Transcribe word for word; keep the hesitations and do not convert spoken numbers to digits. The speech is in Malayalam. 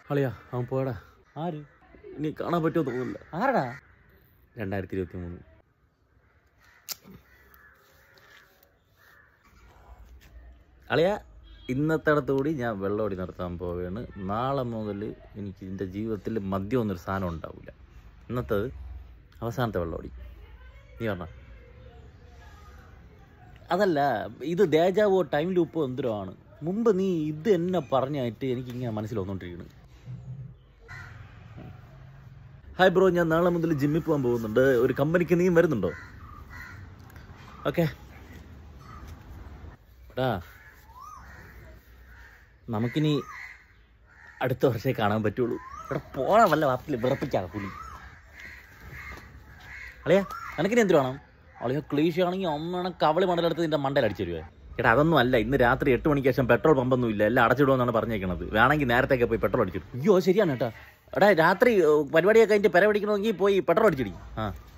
അളിയാ അവൻ പോയടാ. ആര്? ഇനി കാണാൻ പറ്റുമോ തോന്നുന്നില്ല. ആരടാ? രണ്ടായിരത്തി ഇരുപത്തി മൂന്ന് അളിയാ, ഇന്നത്തേടത്തുകൂടി ഞാൻ വെള്ളമടി നടത്താൻ പോവുകയാണ്. നാളെ മുതൽ എനിക്ക് എൻ്റെ ജീവിതത്തിൽ മദ്യം എന്നൊരു സാധനം ഉണ്ടാവില്ല. ഇന്നത്തേത് അവസാനത്തെ വെള്ളമടി. നീ പറഞ്ഞ അതല്ല, ഇത് ദേജാവോ ടൈം ലൂപ്പോ എന്തോ ആണ്. മുമ്പ് നീ ഇത് എന്നെ പറഞ്ഞായിട്ട് എനിക്കിങ്ങനെ മനസ്സിൽ വന്നുകൊണ്ടിരിക്കുന്നു. ഹായ് ബ്രോ, ഞാൻ നാളെ മുതൽ ജിമ്മിൽ പോകാൻ പോകുന്നുണ്ട്. ഒരു കമ്പനിക്ക് നീ വരുന്നുണ്ടോ? ഓക്കെ എടാ, നമുക്കിനി അടുത്ത വർഷമേ കാണാൻ പറ്റുള്ളൂ. ഇവിടെ പോകാൻ വല്ല വാർത്തയിൽ വിറപ്പിക്കാതെ പുലി. അളിയാ, നിനക്കിനി എന്ത് വേണം? അളിയാ ക്ലീഷ് ആണെങ്കിൽ ഒന്നാണ് കവളി മണ്ടലെടുത്ത് നിന്റെ മണ്ടയിൽ അടിച്ചു തരുവേ. എടാ അതൊന്നും അല്ല, ഇന്ന് രാത്രി എട്ട് മണിക്ക് ശേഷം പെട്രോൾ പമ്പൊന്നും ഇല്ല, എല്ലാം അടച്ചിടുമെന്നാണ് പറഞ്ഞേക്കണത്. വേണമെങ്കിൽ നേരത്തേക്ക് പോയി പെട്രോൾ അടിച്ചിടും. അയ്യോ ശരിയാണ് കേട്ടോ. എടാ രാത്രി പരിപാടിയൊക്കെ അതിൻ്റെ പെര പിടിക്കണമെങ്കിൽ പോയി പെട്രോൾ അടിച്ചിടിക്കും. ആ